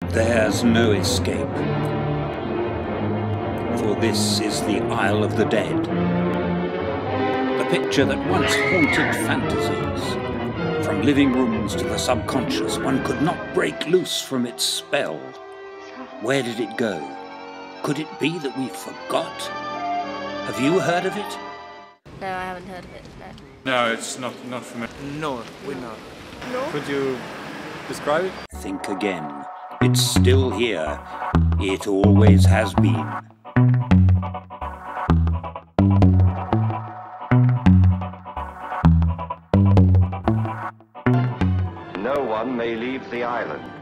There's no escape, for this is the Isle of the Dead. The picture that once haunted fantasies. From living rooms to the subconscious, one could not break loose from its spell. Where did it go? Could it be that we forgot? Have you heard of it? No, I haven't heard of it, no. No, it's not for me. No, we're not. No? Could you describe it? Think again. It's still here. It always has been. No one may leave the island.